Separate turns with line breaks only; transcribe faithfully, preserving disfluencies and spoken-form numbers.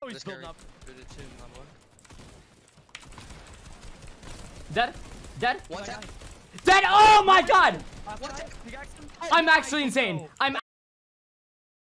Oh, he's building up.
Dead. Dead.
One tap.
Dead. Oh my god.
Uh,
I'm actually insane. I'm